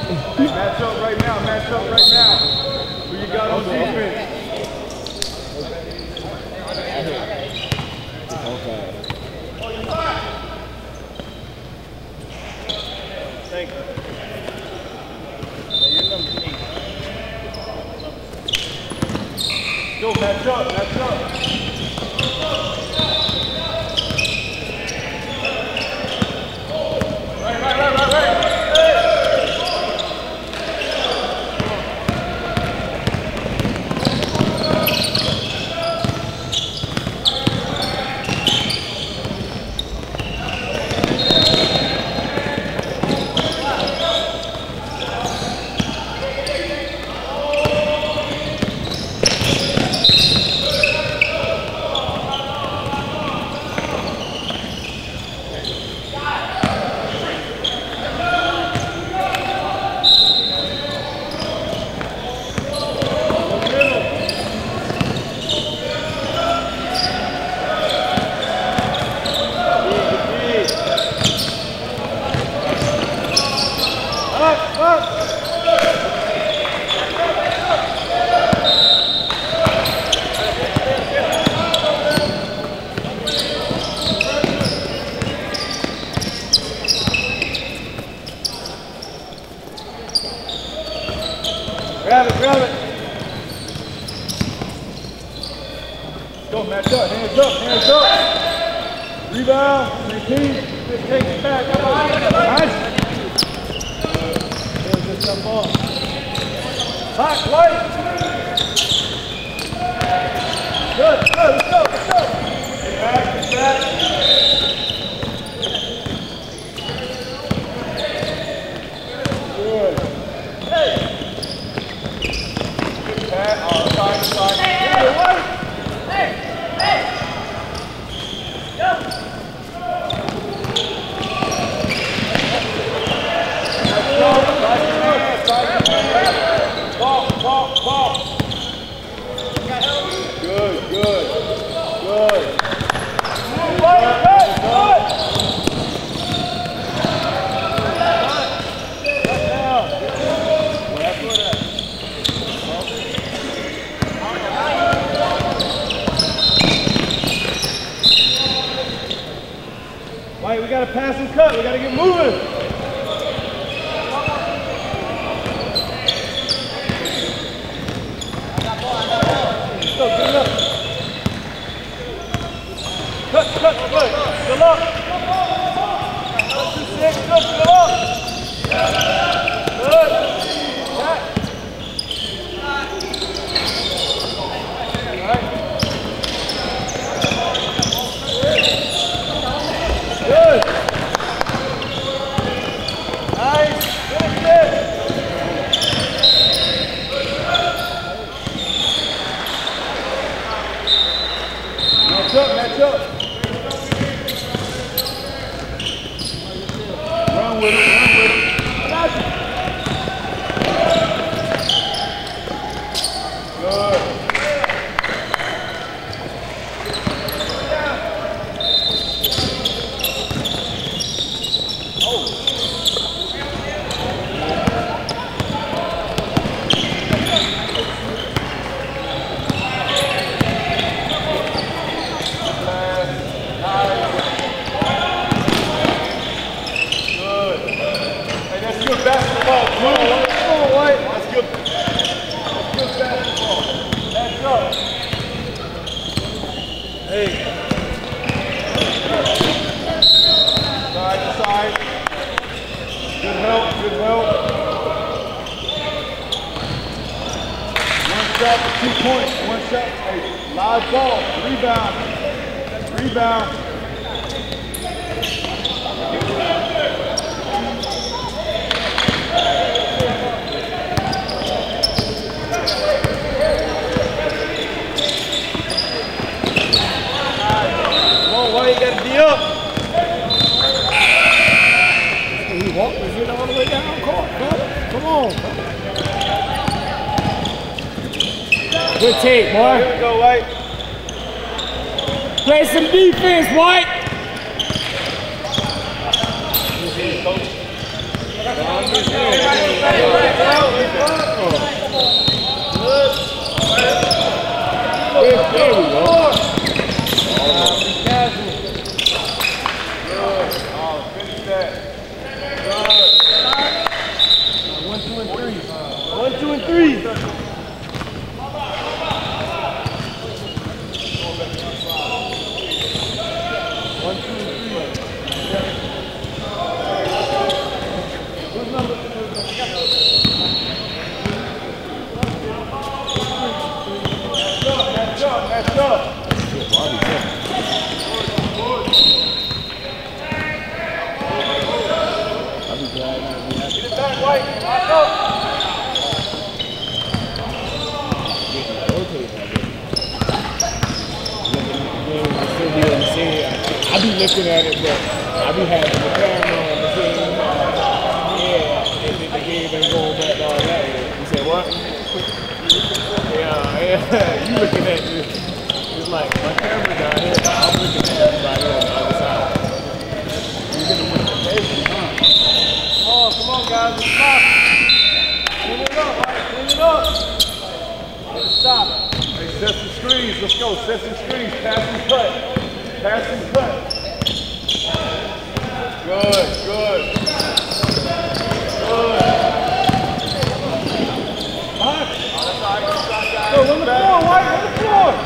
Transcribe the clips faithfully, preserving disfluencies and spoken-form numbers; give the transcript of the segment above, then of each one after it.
Match up right now, match up right now. Who you got on defense? Thank you. You're number eight. Go, match up, match up. Right, right, right, right, right. Grab it, grab it. Go, match up, hands up, hands up. Rebound, repeat, just take it back. Nice. There's just some ball. Hot, white. Good, good, let's go, let's go. Get back, get back. Good. Hey. Pat, oh, side to side. Hey, hey, hey, hey. Go. Ball, ball, ball. Good, good, good. Move, right, right, good. White, we gotta pass and cut. We gotta get moving. Go, good up. Cut, cut, good. Good luck. Two, six, good, good up. Good. Back. All right. Good. Nice. Finish it. Match up, match up. Run with it, run with it. Got you. Good. Basketball, come on, come on, White. That's good. That's good basketball. That's up. Hey. Side to side. Good help, good help. One shot for two points. One shot. Hey, live ball. Rebound. Rebound. Why you gotta be up? He walked his head all the way down court, brother. Come on, brother. Good take, boy. Here we go, White. Play some defense, White. his head. There, there we go. One, two, and three. One, two, and three. One, two, and three. Who's number? Match up, match up. I'll be glad. Get it back, White. Lock up. I be looking at it, but I be having the camera on the thing. Yeah, and the game ain't going back all that way. You said what? Yeah, yeah. You looking at this. It's like my camera down here, but I'm looking at everybody on the other side. You're gonna win the table, huh? Come on, come on, guys. Let's stop. Clean it up, right? Clean it up. Let's stop. Hey, set some screens. Let's go. Set some screens. Pass and cut. Pass and cut. Good, good. Good. Huh? Go, on the floor, White, on the floor.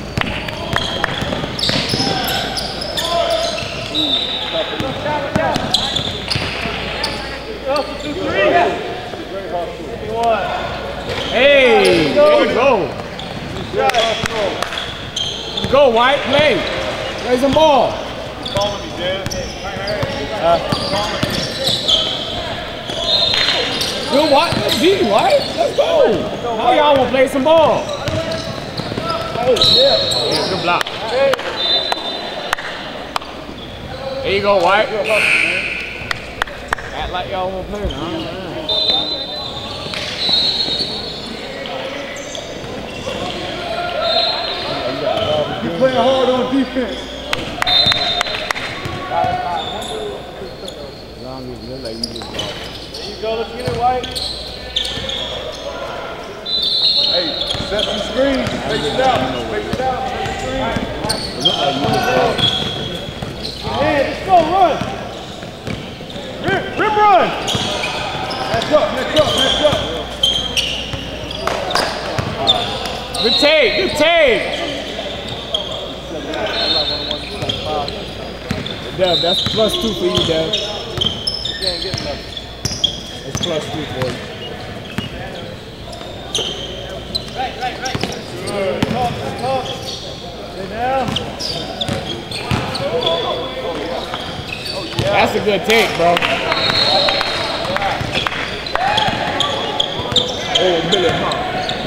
Two, three. Hey, there you go. Go, White, play. Play some ball. Follow me, Dan. Uh, good, White. Let's be, White. Let's go. How y'all want to play some ball? Oh, yeah. Yeah, good block. There you go, White. Act like y'all want to play, huh? You're playing hard on defense. As long as you look like you just go. There you go, let's get it, White. Hey, set some screens. Face it out. Face it out. Set the screens. It look like you just go. Hey, let's go, run. Rip, rip, run. Match up, match up, match up. Good take, good take. Dev, that's plus two for you, Dev. You can't get nothing. It's plus two for you. Right, right, right. Good. Talk, talk. Stay down. That's a good take, bro. Oh, Billy, huh?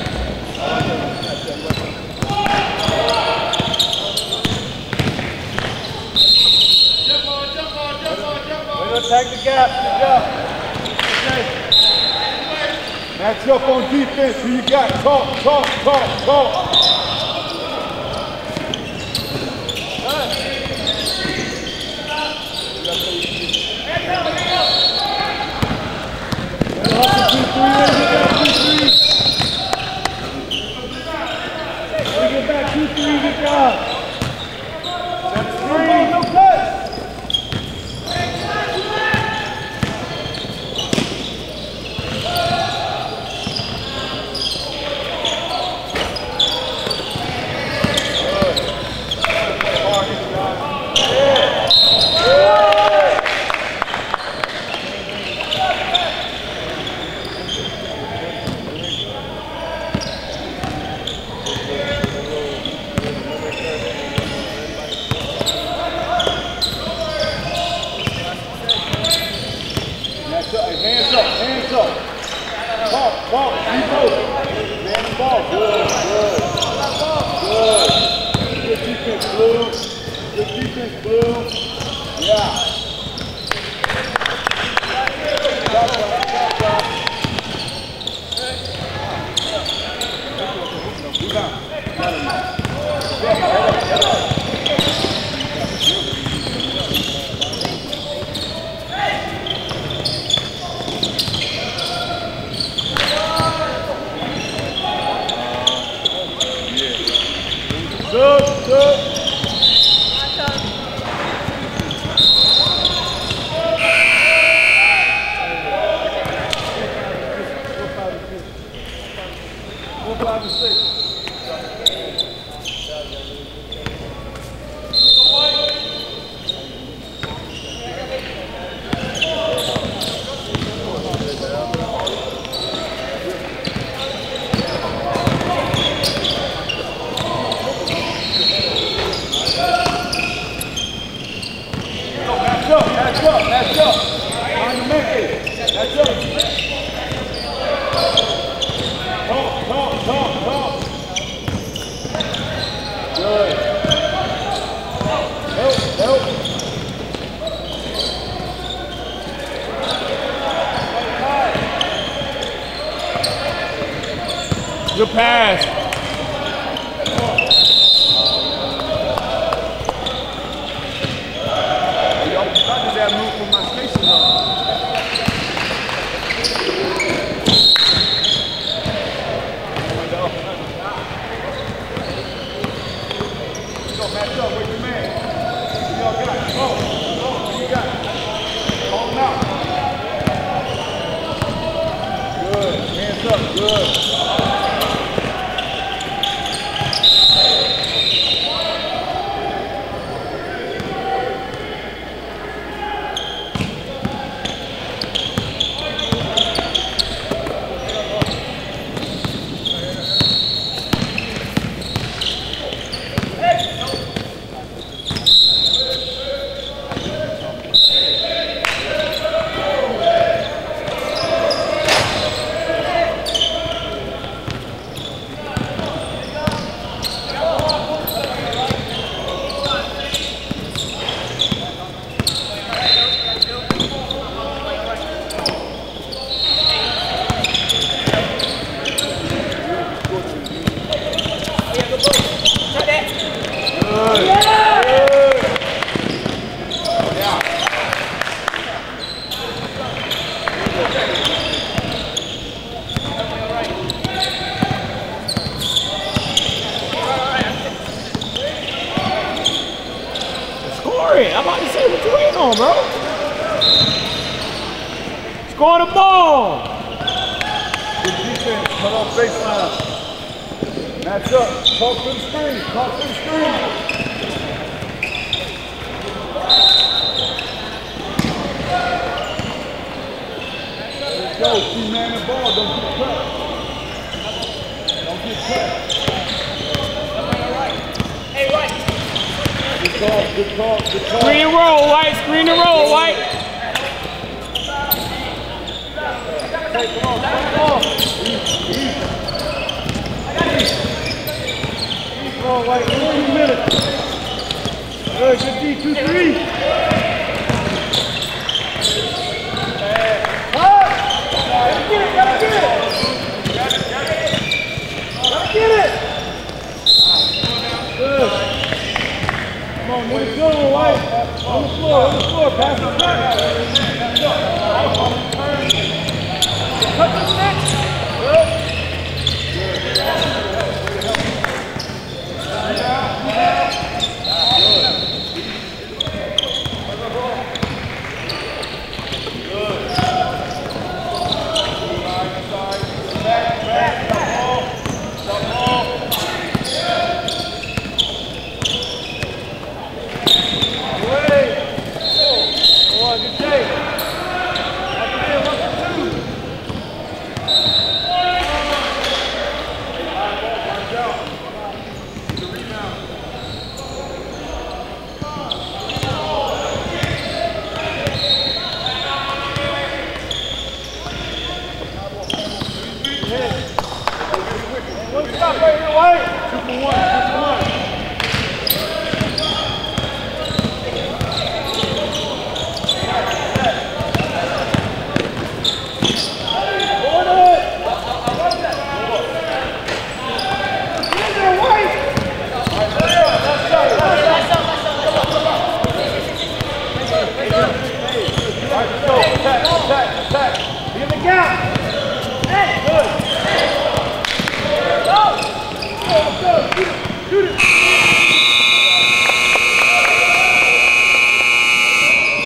Attack the gap. Good job. Okay. Match up on defense. Who you got? Talk, talk, talk, talk. Get back two, three, good job. That's three, no cut. five and six. Match up, match up, match up. Find the man. Match up. Talk, talk, talk, talk. Good. Help, help. Good pass. I did that move from my station though. Go match up with your man. You all got it. Go, go, you got it. Hold him out. Good. Hands up. Good. I'm about to say what you waiting on, bro. Score the ball. Good defense. Cut off baseline. Match up. Talk to the screen. Talk to the screen. Let's go. Two man the ball. Don't get cut. Don't get cut. Hey, right. Good talk, good talk, good talk. Screen and roll, White. Screen and roll, White. Hey, come on, come on. Easy, easy. Come on, White. One minute. Good, good D, two, three. Gotta get it, gotta get it. Gotta get it. Good. Come on, move it good, White. On the floor, on the floor, pass the back. Cut the snatch. Good. Stop right here, White. Two for one, two for one. Attack, attack, attack. Be in the gap. Hey, good. Go. Go, go. Shoot it. Shoot it.